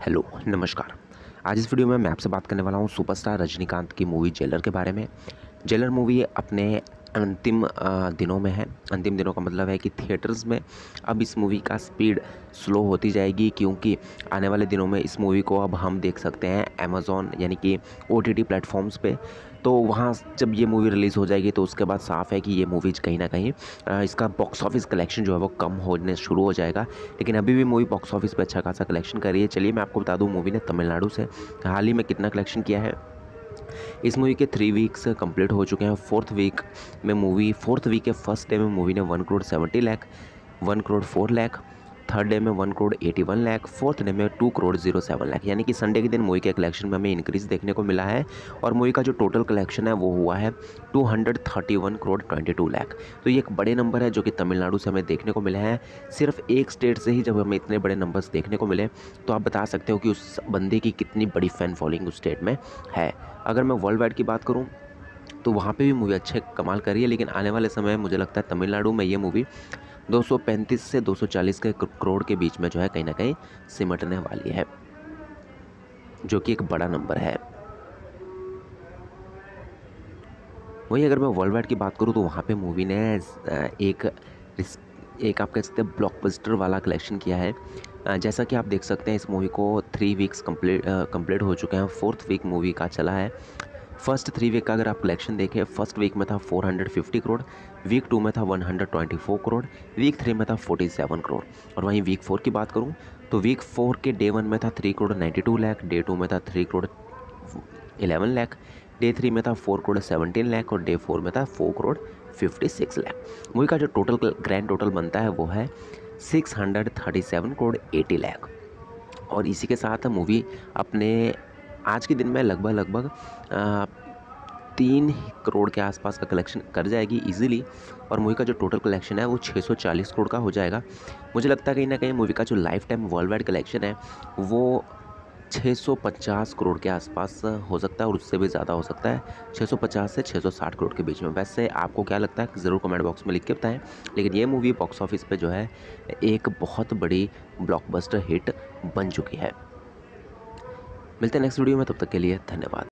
Hello, नमस्कार। आज इस वीडियो में मैं आपसे बात करने वाला हूँ सुपरस्टार रजनीकांत की मूवी जेलर के बारे में। जेलर मूवी अपने अंतिम दिनों में है। अंतिम दिनों का मतलब है कि थिएटर्स में अब इस मूवी का स्पीड स्लो होती जाएगी, क्योंकि आने वाले दिनों में इस मूवी को अब हम देख सकते हैं अमेज़न यानी कि ओटीटी प्लेटफॉर्म्स पे। तो वहाँ जब ये मूवी रिलीज़ हो जाएगी तो उसके बाद साफ़ है कि ये मूवी कहीं न कहीं इसका बॉक्स ऑफिस कलेक्शन जो है वो कम होने शुरू हो जाएगा। लेकिन अभी भी मूवी बॉक्स ऑफिस पे अच्छा खासा कलेक्शन कर रही है। चलिए मैं आपको बता दूँ, मूवी ने तमिलनाडु से हाल ही में कितना कलेक्शन किया है। इस मूवी के 3 वीक्स कंप्लीट हो चुके हैं। फोर्थ वीक के फर्स्ट डे में मूवी ने 1 करोड़ 70 लाख, 1 करोड़ 4 लाख, थर्ड डे में 1 करोड़ 81 लाख, फोर्थ डे में 2 करोड़ 07 लाख, यानी कि संडे के दिन मूवी के कलेक्शन में हमें इंक्रीज़ देखने को मिला है। और मूवी का जो टोटल कलेक्शन है वो हुआ है 231 करोड़ 22 लाख। तो ये एक बड़े नंबर है जो कि तमिलनाडु से हमें देखने को मिले हैं। सिर्फ एक स्टेट से ही जब हमें इतने बड़े नंबर्स देखने को मिले तो आप बता सकते हो कि उस बंदे की कितनी बड़ी फ़ैन फॉलोइंग उस स्टेट में है। अगर मैं वर्ल्ड वाइड की बात करूँ तो वहाँ पे भी मूवी अच्छे कमाल कर रही है, लेकिन आने वाले समय में मुझे लगता है तमिलनाडु में ये मूवी 235 से 240 के करोड़ के बीच में जो है कहीं न कहीं सिमटने वाली है, जो कि एक बड़ा नंबर है। वहीं अगर मैं वर्ल्ड वाइड की बात करूँ तो वहाँ पे मूवी ने एक रिस एक आप कह सकते हैं ब्लॉकबस्टर वाला कलेक्शन किया है। जैसा कि आप देख सकते हैं इस मूवी को 3 वीक्स कंप्लीट हो चुके हैं। फोर्थ वीक मूवी का चला है। फर्स्ट 3 वीक का अगर आप कलेक्शन देखें, फर्स्ट वीक में था 450 करोड़, वीक 2 में था 124 करोड़, वीक 3 में था 47 करोड़। और वहीं वीक 4 की बात करूं तो वीक 4 के डे 1 में था 3 करोड़ 92 लाख, डे 2 में था 3 करोड़ 11 लाख, डे 3 में था 4 करोड़ 17 लाख और डे 4 में था 4 करोड़ 56 लाख। मूवी का जो टोटल ग्रैंड टोटल बनता है वो है 637 करोड़ 80 लाख। और इसी के साथ मूवी अपने आज के दिन में लगभग 3 करोड़ के आसपास का कलेक्शन कर जाएगी ईज़िली। और मूवी का जो टोटल कलेक्शन है वो 640 करोड़ का हो जाएगा। मुझे लगता है कहीं न कहीं मूवी का जो lifetime worldwide collection है वो 650 करोड़ के आसपास हो सकता है और उससे भी ज़्यादा हो सकता है, 650 से 660 करोड़ के बीच में। वैसे आपको क्या लगता है ज़रूर कमेंट बॉक्स में लिख के बताएं। लेकिन ये मूवी बॉक्स ऑफिस पे जो है एक बहुत बड़ी ब्लॉकबस्टर हिट बन चुकी है। मिलते हैं नेक्स्ट वीडियो में, तब तक के लिए धन्यवाद।